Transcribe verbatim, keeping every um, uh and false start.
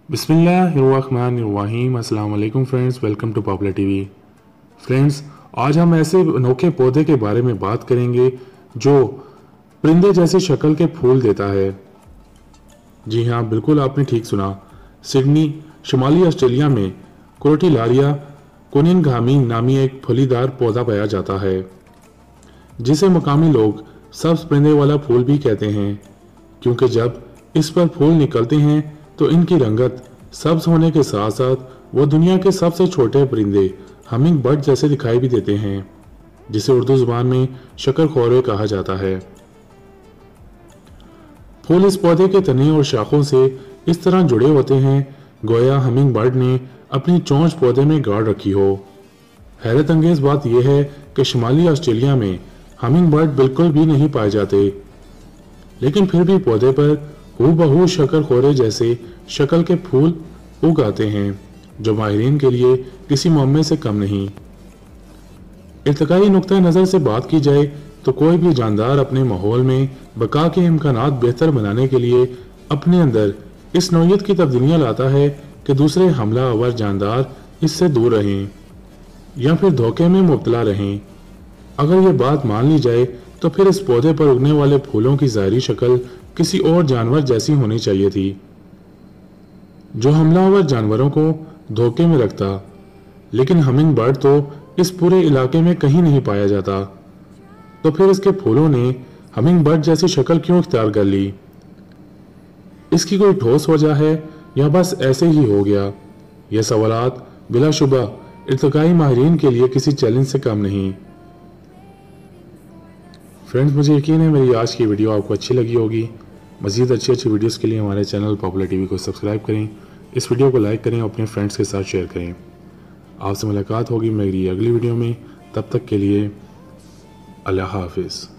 बिस्मिल्लाहिर्रहमानिर्रहीम। अस्सलाम वालेकुम friends, welcome to popular TV. Friends, आज हम ऐसे अनोखे पौधे के बारे में बात करेंगे जो परिंदे जैसे शक्ल के फूल देता है। जी हाँ, बिल्कुल आपने ठीक सुना। सिडनी शुमाली ऑस्ट्रेलिया में कोटिलारिया कोनिनगामी नामी एक फलीदार पौधा पाया जाता है, जिसे मकामी लोग सब्ज परिंदे वाला फूल भी कहते हैं, क्योंकि जब इस पर फूल निकलते हैं तो इनकी रंगत सब्ज होने के साथ साथ वो दुनिया के सबसे छोटे परिंदे हमिंग बर्ड जैसे दिखाई भी देते हैं, जिसे उर्दू जुबान में शक्कर-खौरे कहा जाता है। फूल इस पौधे के तने और शाखों से इस तरह जुड़े होते हैं गोया हमिंग बर्ड ने अपनी चोंच पौधे में गाड़ रखी हो। हैरत अंगेज बात यह है कि शुमाली ऑस्ट्रेलिया में हमिंग बर्ड बिल्कुल भी नहीं पाए जाते, लेकिन फिर भी पौधे पर हूबहू शक्कर-खौरे जैसे शक्ल के फूल उग आते हैं, जो माहिरीन के लिए किसी मुअम्मे से कम नहीं। इर्तिकाई नुक्ता नज़र से बात की जाए तो कोई भी जानदार अपने माहौल में बका के इम्कानात बेहतर बनाने के लिए अपने अंदर इस नौयत की तब्दीलियाँ लाता है कि दूसरे हमला आवर जानदार इससे दूर रहें या फिर धोखे में मुब्तला रहें। अगर ये बात मान ली जाए तो फिर इस पौधे पर उगने वाले फूलों की ज़ाहिरी शक्ल किसी और जानवर जैसी होनी चाहिए थी, जो हमलावर जानवरों को धोखे में रखता। लेकिन हमिंग बर्ड तो इस पूरे इलाके में कहीं नहीं पाया जाता, तो फिर इसके फूलों ने हमिंग बर्ड जैसी शक्ल क्यों इख्तियार कर ली? इसकी कोई ठोस वजह है या बस ऐसे ही हो गया? यह सवालात बिलाशुबा इर्तिकाई माहिरीन के लिए किसी चैलेंज से कम नहीं। फ्रेंड्स, मुझे यकीन है मेरी आज की वीडियो आपको अच्छी लगी होगी। मज़ीद अच्छी अच्छी वीडियोस के लिए हमारे चैनल पॉपुलर टीवी को सब्सक्राइब करें, इस वीडियो को लाइक करें, अपने फ्रेंड्स के साथ शेयर करें। आपसे मुलाकात होगी मेरी अगली वीडियो में। तब तक के लिए अल्लाह हाफिज़।